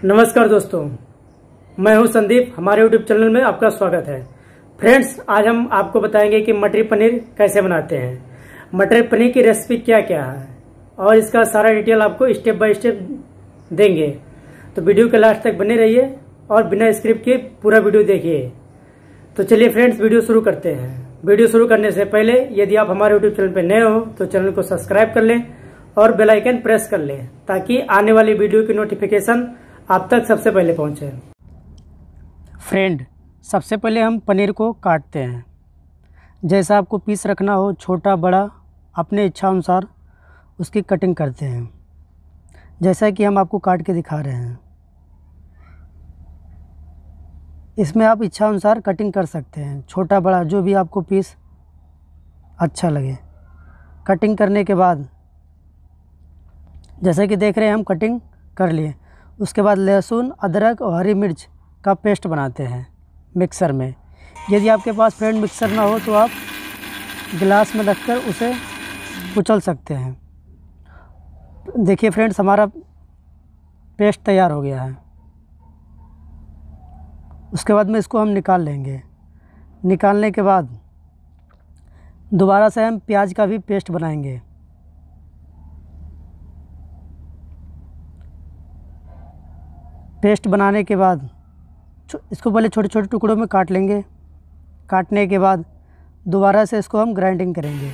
नमस्कार दोस्तों, मैं हूं संदीप। हमारे यूट्यूब चैनल में आपका स्वागत है। फ्रेंड्स, आज हम आपको बताएंगे कि मटर पनीर कैसे बनाते हैं, मटर पनीर की रेसिपी क्या क्या है और इसका सारा डिटेल आपको स्टेप बाय स्टेप देंगे। तो वीडियो के लास्ट तक बने रहिए और बिना स्क्रिप्ट के पूरा वीडियो देखिए। तो चलिए फ्रेंड्स, वीडियो शुरू करते हैं। वीडियो शुरू करने से पहले यदि आप हमारे यूट्यूब चैनल पर नए हो तो चैनल को सब्सक्राइब कर लें और बेल आइकन प्रेस कर लें ताकि आने वाली वीडियो की नोटिफिकेशन आप तक सबसे पहले पहुंचे। फ्रेंड, सबसे पहले हम पनीर को काटते हैं। जैसा आपको पीस रखना हो, छोटा बड़ा अपने इच्छा अनुसार उसकी कटिंग करते हैं, जैसा कि हम आपको काट के दिखा रहे हैं। इसमें आप इच्छा अनुसार कटिंग कर सकते हैं, छोटा बड़ा जो भी आपको पीस अच्छा लगे। कटिंग करने के बाद जैसे कि देख रहे हैं हम कटिंग कर लिए। उसके बाद लहसुन, अदरक और हरी मिर्च का पेस्ट बनाते हैं मिक्सर में। यदि आपके पास फ्रेंड मिक्सर ना हो तो आप गिलास में रखकर उसे कुचल सकते हैं। देखिए फ्रेंड्स, हमारा पेस्ट तैयार हो गया है। उसके बाद में इसको हम निकाल लेंगे। निकालने के बाद दोबारा से हम प्याज का भी पेस्ट बनाएंगे। पेस्ट बनाने के बाद इसको पहले छोटे छोटे टुकड़ों में काट लेंगे। काटने के बाद दोबारा से इसको हम ग्राइंडिंग करेंगे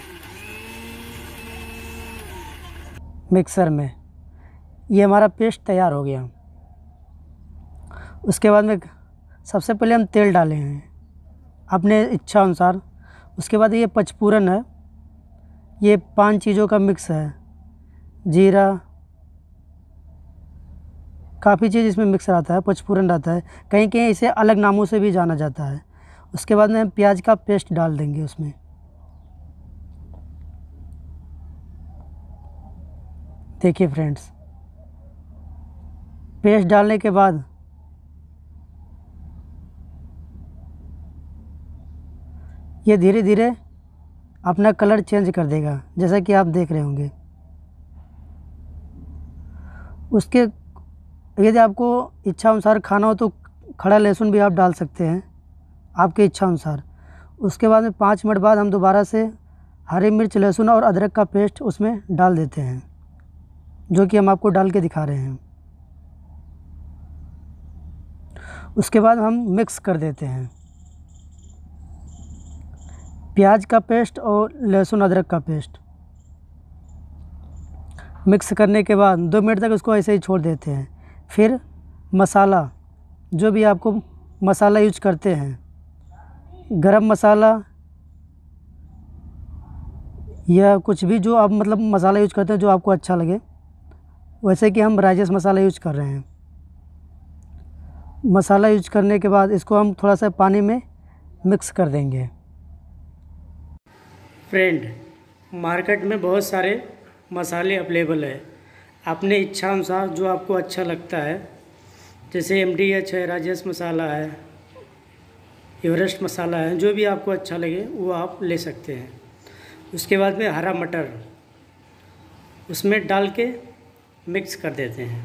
मिक्सर में। ये हमारा पेस्ट तैयार हो गया। उसके बाद में सबसे पहले हम तेल डाले हैं अपने इच्छा अनुसार। उसके बाद ये पचफोरन है, ये 5 चीज़ों का मिक्स है। जीरा, काफ़ी चीज़ इसमें मिक्स रहता है, पचफोरन रहता है, कहीं कहीं इसे अलग नामों से भी जाना जाता है। उसके बाद में हम प्याज का पेस्ट डाल देंगे उसमें। देखिए फ्रेंड्स, पेस्ट डालने के बाद ये धीरे धीरे अपना कलर चेंज कर देगा, जैसा कि आप देख रहे होंगे। उसके यदि आपको इच्छा अनुसार खाना हो तो खड़ा लहसुन भी आप डाल सकते हैं, आपके इच्छा अनुसार। उसके बाद में 5 मिनट बाद हम दोबारा से हरी मिर्च, लहसुन और अदरक का पेस्ट उसमें डाल देते हैं, जो कि हम आपको डाल के दिखा रहे हैं। उसके बाद हम मिक्स कर देते हैं प्याज का पेस्ट और लहसुन अदरक का पेस्ट। मिक्स करने के बाद 2 मिनट तक उसको ऐसे ही छोड़ देते हैं। फिर मसाला, जो भी आपको मसाला यूज करते हैं, गरम मसाला या कुछ भी जो आप मतलब मसाला यूज करते हैं जो आपको अच्छा लगे, वैसे कि हम राजेश मसाला यूज कर रहे हैं। मसाला यूज करने के बाद इसको हम थोड़ा सा पानी में मिक्स कर देंगे। फ्रेंड, मार्केट में बहुत सारे मसाले अवेलेबल है, अपने इच्छा अनुसार जो आपको अच्छा लगता है, जैसे MDH है, राजेश मसाला है, एवरेस्ट मसाला है, जो भी आपको अच्छा लगे वो आप ले सकते हैं। उसके बाद में हरा मटर उसमें डाल के मिक्स कर देते हैं।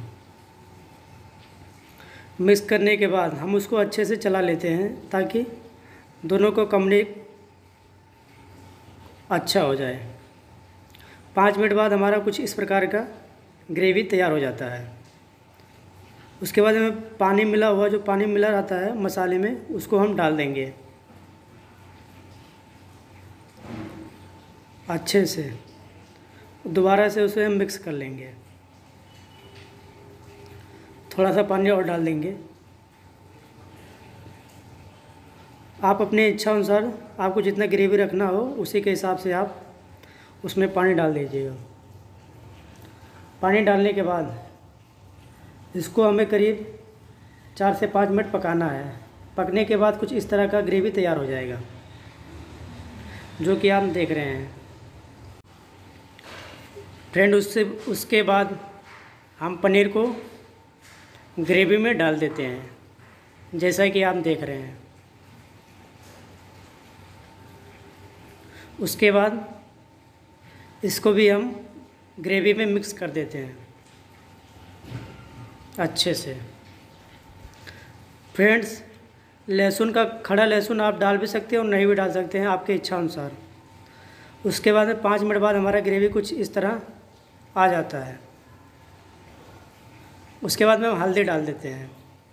मिक्स करने के बाद हम उसको अच्छे से चला लेते हैं ताकि दोनों को कम्युनिकेट अच्छा हो जाए। 5 मिनट बाद हमारा कुछ इस प्रकार का ग्रेवी तैयार हो जाता है। उसके बाद में पानी मिला हुआ, जो पानी मिला रहता है मसाले में, उसको हम डाल देंगे अच्छे से। दोबारा से उसे हम मिक्स कर लेंगे। थोड़ा सा पानी और डाल देंगे। आप अपने इच्छा अनुसार आपको जितना ग्रेवी रखना हो उसी के हिसाब से आप उसमें पानी डाल दीजिएगा। पानी डालने के बाद इसको हमें करीब 4 से 5 मिनट पकाना है। पकने के बाद कुछ इस तरह का ग्रेवी तैयार हो जाएगा, जो कि आप देख रहे हैं। फ्रेंड, उसके बाद हम पनीर को ग्रेवी में डाल देते हैं, जैसा कि आप देख रहे हैं। उसके बाद इसको भी हम ग्रेवी में मिक्स कर देते हैं अच्छे से। फ्रेंड्स, लहसुन का खड़ा लहसुन आप डाल भी सकते हैं और नहीं भी डाल सकते हैं, आपके इच्छा अनुसार। उसके बाद में 5 मिनट बाद हमारा ग्रेवी कुछ इस तरह आ जाता है। उसके बाद में हम हल्दी डाल देते हैं।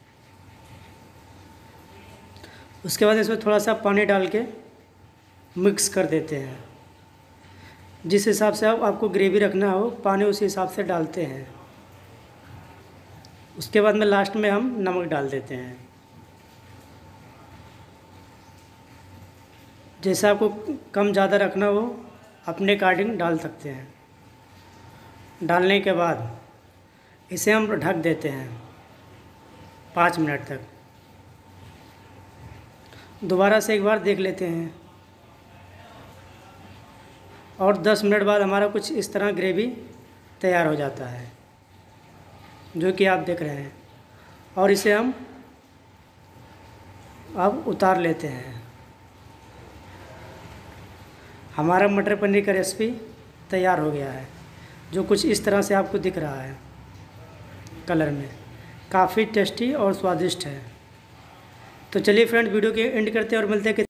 उसके बाद इसमें थोड़ा सा पानी डाल के मिक्स कर देते हैं। जिस हिसाब से आपको ग्रेवी रखना हो पानी उसी हिसाब से डालते हैं। उसके बाद में लास्ट में हम नमक डाल देते हैं। जैसे आपको कम ज़्यादा रखना हो अपने अकॉर्डिंग डाल सकते हैं। डालने के बाद इसे हम ढक देते हैं 5 मिनट तक। दोबारा से एक बार देख लेते हैं और 10 मिनट बाद हमारा कुछ इस तरह ग्रेवी तैयार हो जाता है, जो कि आप देख रहे हैं। और इसे हम अब उतार लेते हैं। हमारा मटर पनीर का रेसिपी तैयार हो गया है, जो कुछ इस तरह से आपको दिख रहा है कलर में। काफ़ी टेस्टी और स्वादिष्ट है। तो चलिए फ्रेंड, वीडियो के एंड करते हैं और मिलते हैं